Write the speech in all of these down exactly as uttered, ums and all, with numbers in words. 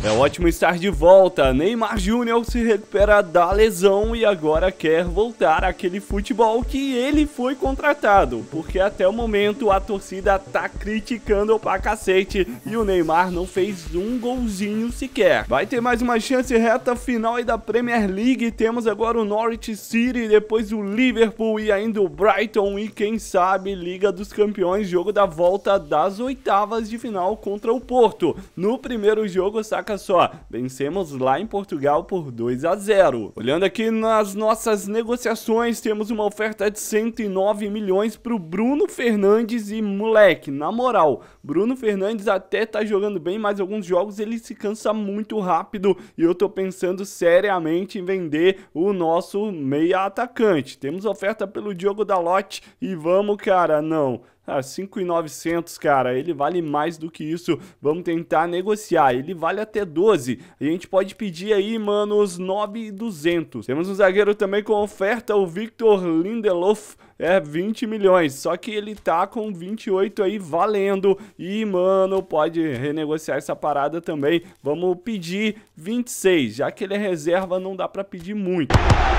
É ótimo estar de volta. Neymar Júnior se recupera da lesão e agora quer voltar àquele futebol que ele foi contratado, porque até o momento a torcida tá criticando pra cacete e o Neymar não fez um golzinho sequer. Vai ter mais uma chance reta final aí da Premier League. Temos agora o Norwich City, depois o Liverpool e ainda o Brighton e quem sabe Liga dos Campeões, jogo da volta das oitavas de final contra o Porto. No primeiro jogo, saca só, vencemos lá em Portugal por dois a zero. Olhando aqui nas nossas negociações, temos uma oferta de cento e nove milhões pro Bruno Fernandes e moleque, na moral, Bruno Fernandes até tá jogando bem, mas alguns jogos ele se cansa muito rápido e eu tô pensando seriamente em vender o nosso meia atacante. Temos oferta pelo Diogo Dalot e vamos, cara, não. Ah, cinco mil e novecentos, cara, ele vale mais do que isso, vamos tentar negociar, ele vale até doze, a gente pode pedir aí, mano, os nove mil e duzentos. Temos um zagueiro também com oferta, o Victor Lindelof, é vinte milhões, só que ele tá com vinte e oito aí valendo e, mano, pode renegociar essa parada também, vamos pedir vinte e seis, já que ele é reserva não dá pra pedir muito.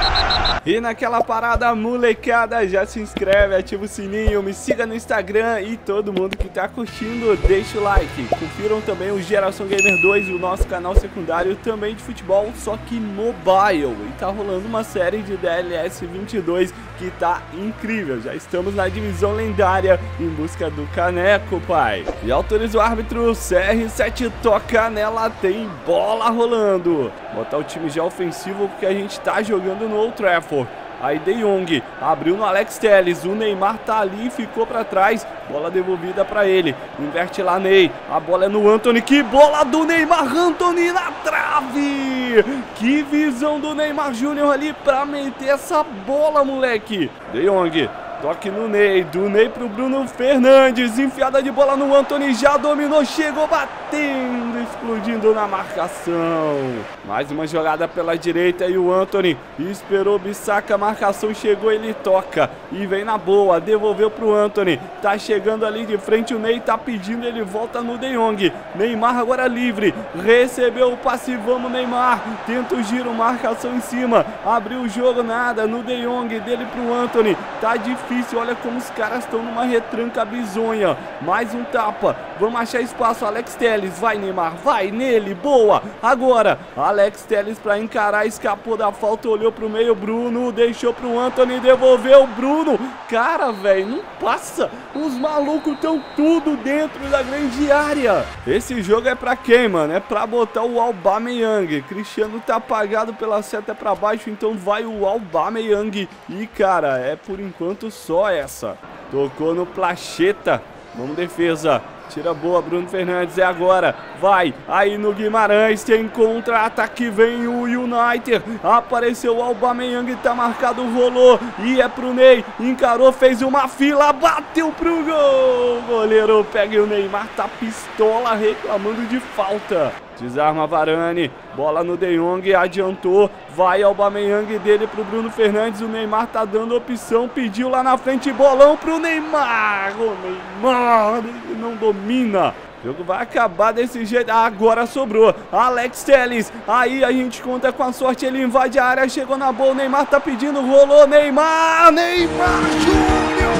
E naquela parada, molecada, já se inscreve, ativa o sininho, me siga no Instagram e todo mundo que tá curtindo, deixa o like. Confiram também o Geração Gamer dois, o nosso canal secundário também de futebol, só que mobile. E tá rolando uma série de D L S vinte e dois que tá incrível. Já estamos na divisão lendária em busca do caneco, pai. E autoriza o árbitro, C R sete toca nela, tem bola rolando. Botar o time já ofensivo porque a gente tá jogando no Old Trafford. Aí De Jong abriu no Alex Telles, o Neymar tá ali, ficou pra trás, bola devolvida pra ele, inverte lá Ney, a bola é no Antony, que bola do Neymar, Antony na trave, que visão do Neymar Júnior ali pra meter essa bola, moleque. De Jong, toque no Ney, do Ney pro Bruno Fernandes, enfiada de bola no Antony, já dominou, chegou batendo, explodindo na marcação. Mais uma jogada pela direita e o Antony esperou Bissaka, a marcação chegou, ele toca e vem na boa, devolveu pro Antony, tá chegando ali de frente, o Ney tá pedindo, ele volta no De Jong, Neymar agora livre, recebeu o passe, vamos Neymar, tenta o giro, marcação em cima, abriu o jogo, nada, no De Jong, dele pro Antony, tá difícil, olha como os caras estão numa retranca bizonha, mais um tapa, vamos achar espaço, Alex Telles, vai Neymar, vai nele, boa, agora, Alex Telles pra encarar, escapou da falta, olhou pro meio, Bruno, deixou pro Antony, devolveu, Bruno, cara, velho, não passa, os malucos estão tudo dentro da grande área. Esse jogo é pra quem, mano? É pra botar o Aubameyang, Cristiano tá apagado pela seta pra baixo, então vai o Aubameyang, e cara, é por enquanto só essa, tocou no Placheta, vamos defesa. Tira boa, Bruno Fernandes, é agora, vai, aí no Guimarães, tem contra-ataque, vem o United, apareceu o Aubameyang, tá marcado, rolou, e é pro Ney, encarou, fez uma fila, bateu pro gol, o goleiro pega e o Neymar tá pistola reclamando de falta. Desarma Varane, bola no De Jong, adiantou, vai Aubameyang dele pro Bruno Fernandes, o Neymar tá dando opção, pediu lá na frente, bolão pro Neymar, o Neymar ele não domina. O jogo vai acabar desse jeito, agora sobrou, Alex Telles, aí a gente conta com a sorte, ele invade a área, chegou na boa, o Neymar tá pedindo, rolou, Neymar, Neymar Júnior,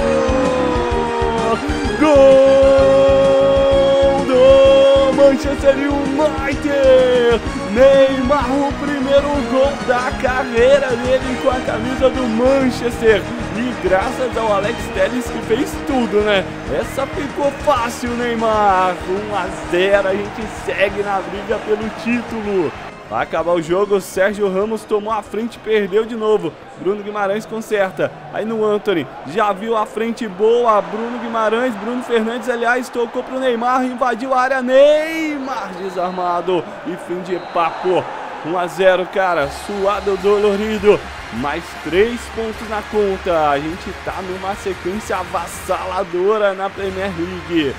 gol do Manchester United, Neymar, o primeiro gol da carreira dele com a camisa do Manchester. E graças ao Alex Telles que fez tudo, né? Essa ficou fácil, Neymar. um a zero, a gente segue na briga pelo título. Vai acabar o jogo, Sérgio Ramos tomou a frente, perdeu de novo. Bruno Guimarães conserta. Aí no Antony, já viu a frente boa, Bruno Guimarães, Bruno Fernandes, aliás, tocou pro Neymar, invadiu a área, Neymar desarmado e fim de papo. um a zero, cara, suado, dolorido. Mais três pontos na conta. A gente tá numa sequência avassaladora na Premier League.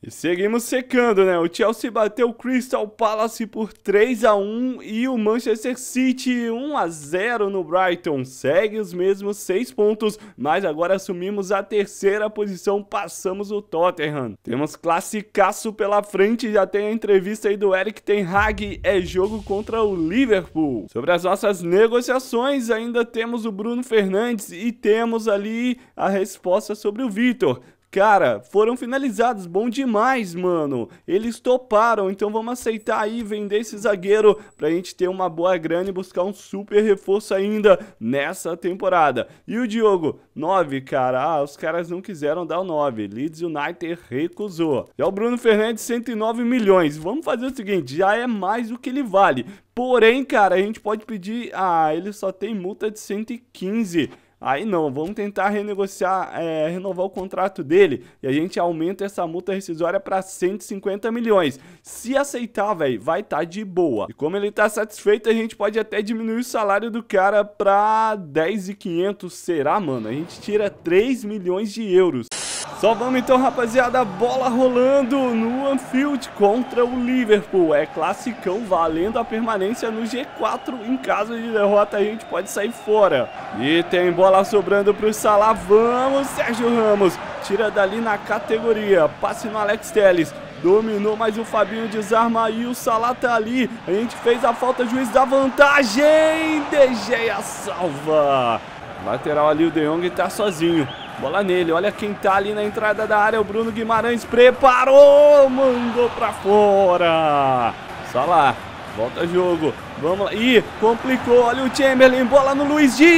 E seguimos secando, né? O Chelsea bateu o Crystal Palace por três a um e o Manchester City um a zero no Brighton. Segue os mesmos seis pontos, mas agora assumimos a terceira posição, passamos o Tottenham. Temos classicaço pela frente, já tem a entrevista aí do Erik ten Hag, é jogo contra o Liverpool. Sobre as nossas negociações, ainda temos o Bruno Fernandes e temos ali a resposta sobre o Vitor. Cara, foram finalizados, bom demais, mano. Eles toparam, então vamos aceitar aí vender esse zagueiro pra gente ter uma boa grana e buscar um super reforço ainda nessa temporada. E o Diogo, nove, cara, ah, os caras não quiseram dar o nove, Leeds United recusou. Já o Bruno Fernandes, cento e nove milhões, vamos fazer o seguinte, já é mais do que ele vale. Porém, cara, a gente pode pedir, ah, ele só tem multa de cento e quinze. Aí não, vamos tentar renegociar, é, renovar o contrato dele e a gente aumenta essa multa rescisória para cento e cinquenta milhões. Se aceitar, velho, vai estar tá de boa. E como ele tá satisfeito, a gente pode até diminuir o salário do cara para dez mil e quinhentos. Será, mano? A gente tira três milhões de euros. Só vamos então, rapaziada, bola rolando no Anfield contra o Liverpool. É classicão, valendo a permanência no G quatro. Em caso de derrota, a gente pode sair fora. E tem bola sobrando pro Salah. Vamos, Sérgio Ramos. Tira dali na categoria. Passe no Alex Telles. Dominou, mas o Fabinho desarma e o Salah tá ali. A gente fez a falta, juiz da vantagem. De Gea salva. Lateral ali, o De Jong tá sozinho. Bola nele, olha quem tá ali na entrada da área, o Bruno Guimarães preparou, mandou pra fora. Salah, volta jogo, vamos lá, ih, complicou, olha o Chamberlain, bola no Luiz Dias,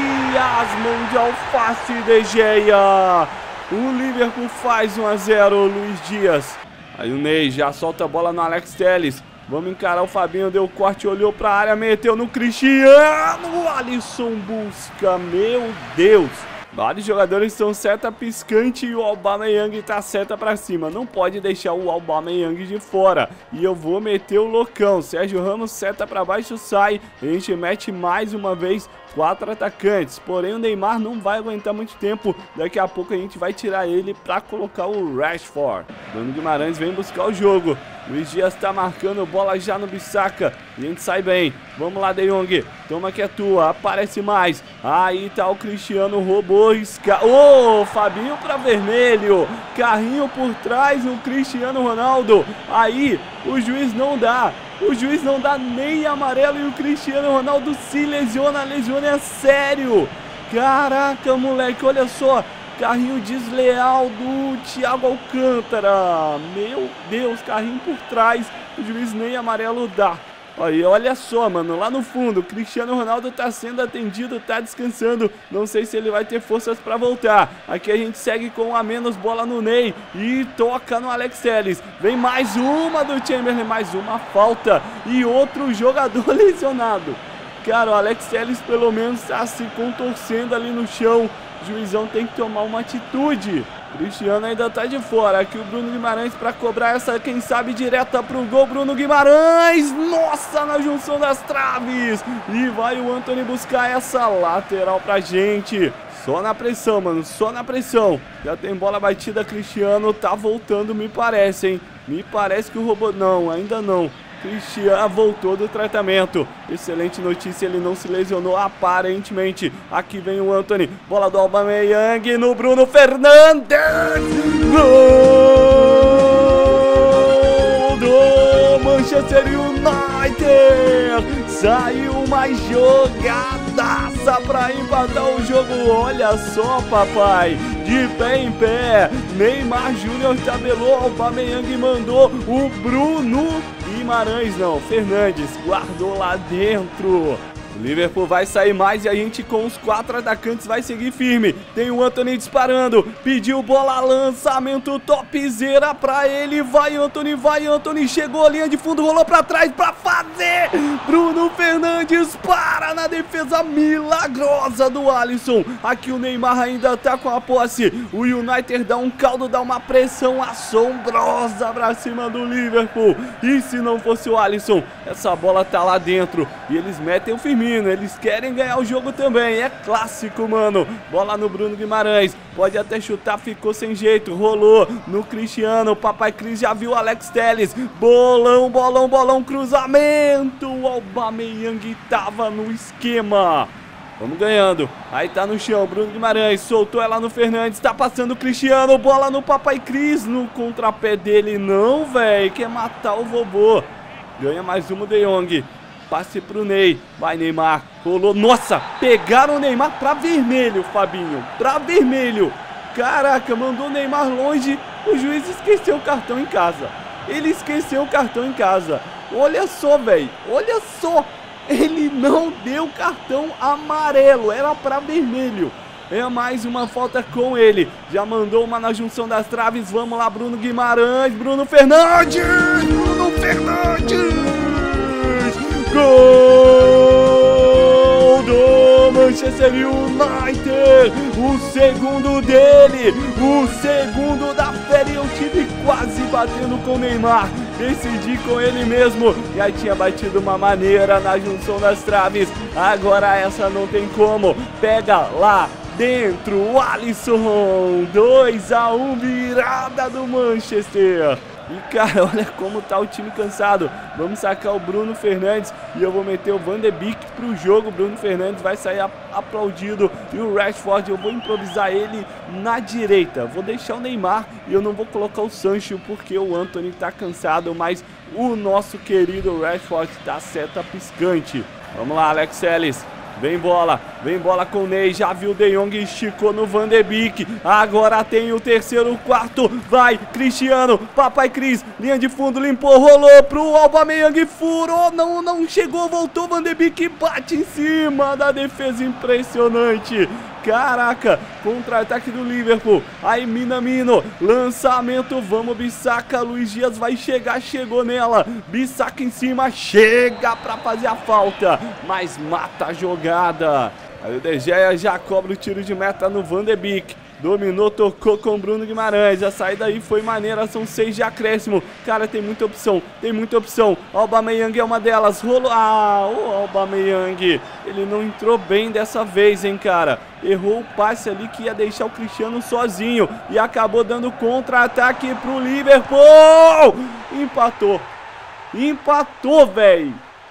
mão de alface de Gea. O Liverpool faz um a zero, Luiz Dias. Aí o Ney já solta a bola no Alex Telles. Vamos encarar o Fabinho, deu corte, olhou pra área, meteu no Cristiano. O Alisson busca, meu Deus. Vários jogadores estão seta piscante e o Aubameyang tá seta pra cima. Não pode deixar o Aubameyang de fora. E eu vou meter o loucão. Sérgio Ramos seta pra baixo, sai. A gente mete mais uma vez quatro atacantes. Porém o Neymar não vai aguentar muito tempo. Daqui a pouco a gente vai tirar ele pra colocar o Rashford. Bruno Guimarães vem buscar o jogo. Luiz Dias tá marcando bola já no Bissaka. E a gente sai bem. Vamos lá, De Jong. Toma que é tua. Aparece mais. Aí tá o Cristiano, roubou. Esca... Ô, oh, Fabinho pra vermelho. Carrinho por trás no Cristiano Ronaldo. Aí o juiz não dá. O juiz não dá nem amarelo e o Cristiano Ronaldo se lesiona. Lesiona é sério. Caraca, moleque, olha só. Carrinho desleal do Thiago Alcântara. Meu Deus, carrinho por trás. O juiz nem amarelo dá. Aí, olha só, mano, lá no fundo, o Cristiano Ronaldo tá sendo atendido, tá descansando. Não sei se ele vai ter forças pra voltar. Aqui a gente segue com a menos, bola no Ney e toca no Alex Telles. Vem mais uma do Chamberlain, mais uma falta e outro jogador lesionado. Cara, o Alex Telles pelo menos tá se contorcendo ali no chão. O juizão tem que tomar uma atitude. Cristiano ainda tá de fora. Aqui o Bruno Guimarães para cobrar essa, quem sabe, direta pro gol. Bruno Guimarães, nossa, na junção das traves. E vai o Antony buscar essa lateral pra gente. Só na pressão, mano, só na pressão. Já tem bola batida, Cristiano tá voltando, me parece, hein. Me parece que o robô... Não, ainda não. Cristiano voltou do tratamento. Excelente notícia, ele não se lesionou aparentemente. Aqui vem o Antony. Bola do Aubameyang no Bruno Fernandes. Gol do Manchester United. Saiu uma jogadaça pra empatar o jogo. Olha só, papai. De pé em pé. Neymar Júnior tabelou. Aubameyang mandou. O Bruno Guimarães, não, Fernandes guardou lá dentro. O Liverpool vai sair mais e a gente com os quatro atacantes vai seguir firme. Tem o Antony disparando, pediu bola, lançamento topzera pra ele. Vai Antony, vai Antony, chegou a linha de fundo, rolou pra trás pra fazer. Bruno Fernandes para na defesa milagrosa do Alisson. Aqui o Neymar ainda tá com a posse. O United dá um caldo, dá uma pressão assombrosa pra cima do Liverpool. E se não fosse o Alisson, essa bola tá lá dentro. E eles metem o firme. Firmino, eles querem ganhar o jogo também, é clássico, mano. Bola no Bruno Guimarães, pode até chutar, ficou sem jeito, rolou no Cristiano, o Papai Cris já viu o Alex Telles, bolão, bolão, bolão, cruzamento, o Aubameyang tava no esquema. Vamos ganhando, aí tá no chão, Bruno Guimarães, soltou ela no Fernandes, tá passando o Cristiano, bola no Papai Cris, no contrapé dele, não, velho, quer matar o vovô. Ganha mais uma o De Jong, passe pro Ney, vai Neymar, rolou, nossa, pegaram o Neymar pra vermelho, Fabinho, pra vermelho. Caraca, mandou o Neymar longe, o juiz esqueceu o cartão em casa, ele esqueceu o cartão em casa, olha só, velho, olha só. Ele não deu cartão amarelo, era pra vermelho. É mais uma falta com ele. Já mandou uma na junção das traves. Vamos lá, Bruno Guimarães, Bruno Fernandes, Bruno Fernandes. Gol do Manchester United. O segundo dele, o segundo da série. O time quase batendo com o Neymar. Decidi com ele mesmo. Já tinha batido uma maneira na junção das traves. Agora essa não tem como. Pega lá dentro o Alisson. dois a um, virada do Manchester. E cara, olha como tá o time cansado. Vamos sacar o Bruno Fernandes e eu vou meter o Van de Beek pro jogo. O Bruno Fernandes vai sair aplaudido e o Rashford eu vou improvisar ele na direita. Vou deixar o Neymar e eu não vou colocar o Sancho porque o Antony tá cansado, mas o nosso querido Rashford tá seta piscante. Vamos lá, Alex Telles. Vem bola, vem bola com o Ney, já viu o De Jong, esticou no Van de Beek, agora tem o terceiro, o quarto, vai, Cristiano, Papai Cris, linha de fundo, limpou, rolou pro Aubameyang, furou, não, não chegou, voltou, Van de Beek, bate em cima da defesa, impressionante. Caraca, contra-ataque do Liverpool, aí Minamino, lançamento, vamos Bissaka, Luiz Dias vai chegar, chegou nela, Bissaka em cima, chega pra fazer a falta, mas mata a jogada. Aí o De Gea já cobra o tiro de meta no Van de Beek. Dominou, tocou com o Bruno Guimarães. A saída aí foi maneira, são seis de acréscimo. Cara, tem muita opção, tem muita opção. Aubameyang é uma delas. Rolou. Ah, o Aubameyang. Ele não entrou bem dessa vez, hein, cara. Errou o passe ali que ia deixar o Cristiano sozinho. E acabou dando contra-ataque pro Liverpool. Empatou. Empatou, velho.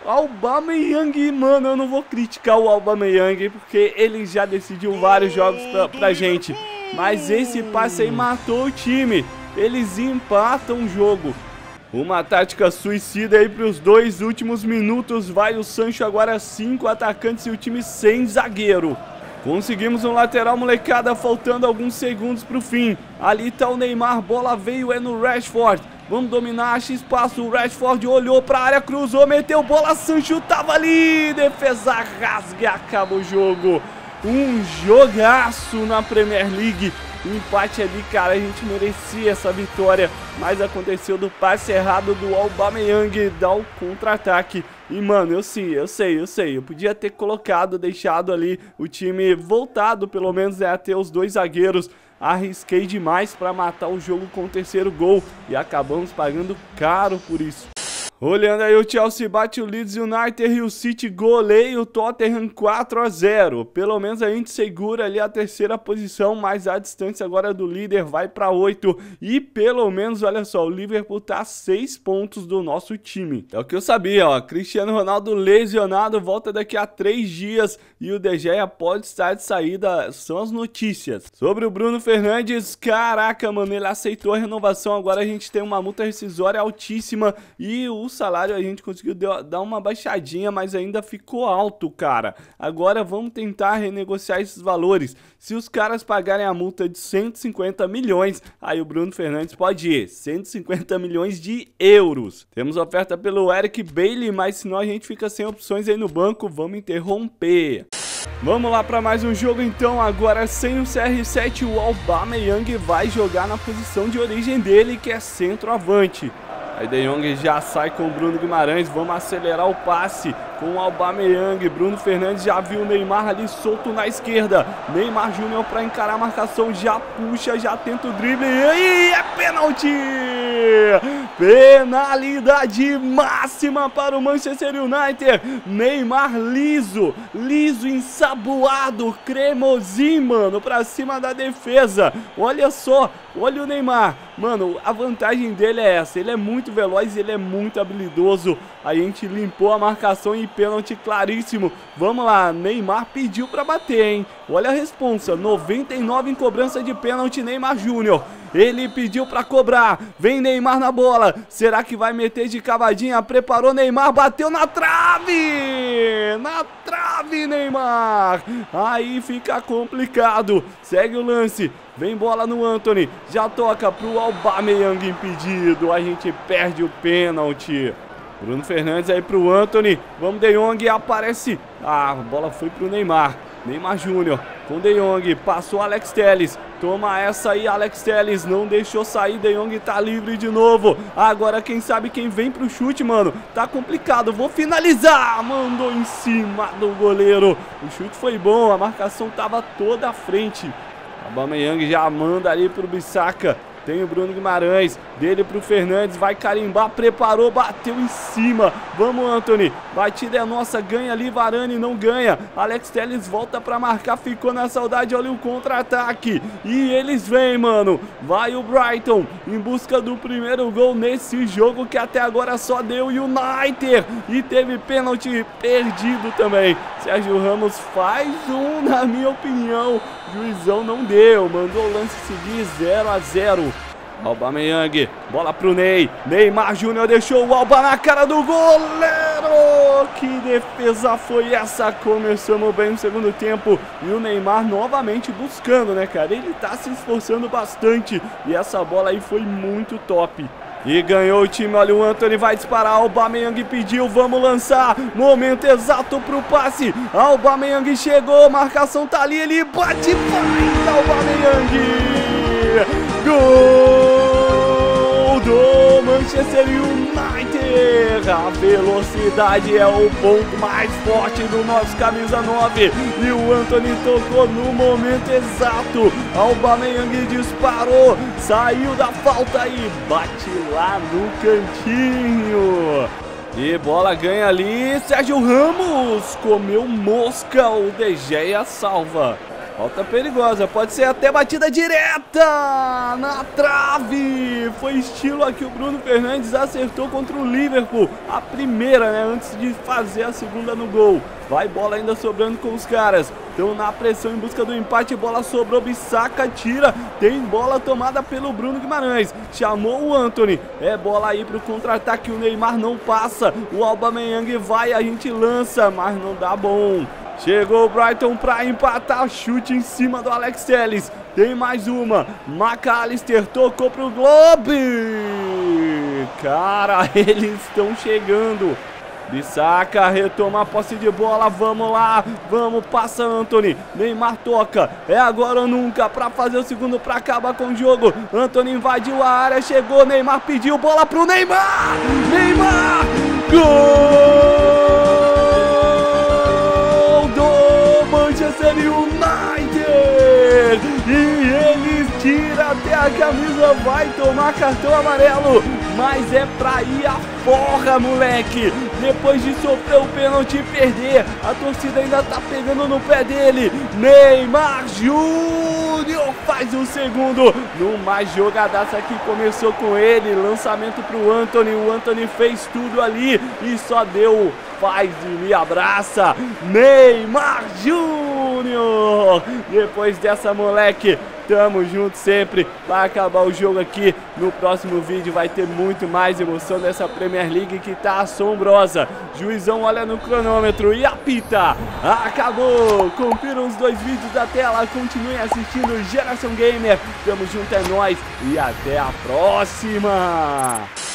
Aubameyang, mano, eu não vou criticar o Aubameyang porque ele já decidiu vários jogos pra, pra gente. Mas esse passe aí matou o time. Eles empatam o jogo. Uma tática suicida aí para os dois últimos minutos. Vai o Sancho agora, cinco atacantes e o time sem zagueiro. Conseguimos um lateral, molecada, faltando alguns segundos pro fim. Ali tá o Neymar, bola veio, é no Rashford. Vamos dominar, acha espaço, o Rashford olhou pra área, cruzou, meteu bola, Sancho tava ali, defesa rasga e acaba o jogo. Um jogaço na Premier League, empate ali, cara, a gente merecia essa vitória, mas aconteceu do passe errado do Aubameyang, dá o contra-ataque. E mano, eu sim, eu sei, eu sei, eu podia ter colocado, deixado ali o time voltado, pelo menos é a ter os dois zagueiros. Arrisquei demais para matar o jogo com o terceiro gol e acabamos pagando caro por isso. Olhando aí, o Chelsea bate o Leeds United e o City goleia o Tottenham quatro a zero. Pelo menos a gente segura ali a terceira posição, mas a distância agora do líder vai para oito. E pelo menos, olha só, o Liverpool tá a seis pontos do nosso time. É o que eu sabia, ó. Cristiano Ronaldo lesionado, volta daqui a três dias e o De Gea pode estar de saída. São as notícias. Sobre o Bruno Fernandes, caraca, mano, ele aceitou a renovação. Agora a gente tem uma multa rescisória altíssima e o salário a gente conseguiu dar uma baixadinha, mas ainda ficou alto, cara. Agora vamos tentar renegociar esses valores. Se os caras pagarem a multa de cento e cinquenta milhões, aí o Bruno Fernandes pode ir. cento e cinquenta milhões de euros. Temos oferta pelo Eric Bailly, mas senão a gente fica sem opções aí no banco. Vamos interromper. Vamos lá para mais um jogo então, agora sem o C R sete, o Aubameyang vai jogar na posição de origem dele, que é centroavante. Aí De Jong já sai com o Bruno Guimarães, vamos acelerar o passe com o Aubameyang. Bruno Fernandes já viu o Neymar ali solto na esquerda. Neymar Júnior para encarar a marcação, já puxa, já tenta o drible. E aí, é pênalti! Penalidade máxima para o Manchester United. Neymar liso, liso, ensaboado, cremosinho, mano, pra cima da defesa. Olha só, olha o Neymar. Mano, a vantagem dele é essa, ele é muito veloz, ele é muito habilidoso. A gente limpou a marcação e pênalti claríssimo. Vamos lá, Neymar pediu pra bater, hein? Olha a responsa, noventa e nove em cobrança de pênalti, Neymar Júnior. Ele pediu pra cobrar, vem Neymar na bola, será que vai meter de cavadinha? Preparou Neymar, bateu na trave! Na trave, Neymar! Aí fica complicado, segue o lance, vem bola no Antony, já toca pro Aubameyang impedido, a gente perde o pênalti. Bruno Fernandes aí pro Antony, vamos De Jong, aparece, ah, a bola foi pro Neymar. Neymar Júnior com De Jong, passou Alex Telles, toma essa aí Alex Telles, não deixou sair, De Jong tá livre de novo, agora quem sabe quem vem pro chute, mano, tá complicado, vou finalizar, mandou em cima do goleiro, o chute foi bom, a marcação tava toda à frente, Aubameyang já manda ali pro Bissaka. Tem o Bruno Guimarães, dele pro Fernandes, vai carimbar, preparou, bateu em cima. Vamos, Antony, batida é nossa, ganha ali, Varane não ganha. Alex Telles volta pra marcar, ficou na saudade, olha o contra-ataque. E eles vêm, mano. Vai o Brighton em busca do primeiro gol nesse jogo que até agora só deu United. E teve pênalti perdido também. Sérgio Ramos faz um, na minha opinião. Juizão não deu, mandou o lance seguir zero a zero. Aubameyang, bola pro Ney, Neymar Júnior deixou o Alba na cara do goleiro. Que defesa foi essa? Começamos bem no segundo tempo e o Neymar novamente buscando, né, cara? Ele tá se esforçando bastante e essa bola aí foi muito top. E ganhou o time, olha o Antony vai disparar, Aubameyang pediu, vamos lançar, momento exato pro passe, Aubameyang chegou, marcação tá ali, ele bate, vai, Aubameyang, gol do Manchester United, a velocidade é o ponto mais forte do nosso camisa nove, e o Antony tocou no momento exato, Aubameyang disparou, saiu da falta e bate lá no cantinho. E bola ganha ali, Sérgio Ramos comeu mosca, o De Gea salva. Falta perigosa, pode ser até batida direta na trave. Foi estilo aqui, o Bruno Fernandes acertou contra o Liverpool. A primeira, né, antes de fazer a segunda no gol. Vai bola ainda sobrando com os caras. Estão na pressão em busca do empate, bola sobrou, Bissaka tira. Tem bola tomada pelo Bruno Guimarães. Chamou o Antony, é bola aí pro contra-ataque, o Neymar não passa. O Aubameyang vai, a gente lança, mas não dá bom. Chegou o Brighton pra empatar, chute em cima do Alex Telles. Tem mais uma, McAllister tocou pro Globe. Cara, eles estão chegando. Bissaka retoma a posse de bola, vamos lá, vamos, passa Antony, Neymar toca, é agora ou nunca pra fazer o segundo pra acabar com o jogo. Antony invadiu a área, chegou, Neymar pediu, bola pro Neymar, Neymar, gol do Manchester United, e eles tiram até a camisa, vai tomar cartão amarelo, mas é pra ir a porra, moleque. Depois de sofrer o pênalti e perder, a torcida ainda tá pegando no pé dele. Neymar Júnior faz o segundo, numa jogadaça que começou com ele, lançamento pro Antony, o Antony fez tudo ali e só deu faz e me abraça. Neymar Júnior, depois dessa, moleque, tamo junto sempre. Vai acabar o jogo aqui, no próximo vídeo vai ter muito mais emoção dessa Premier League que tá assombrosa. Juizão olha no cronômetro e apita. Acabou. Confiram os dois vídeos da tela, continuem assistindo Geração Gamer. Tamo junto, é nóis e até a próxima.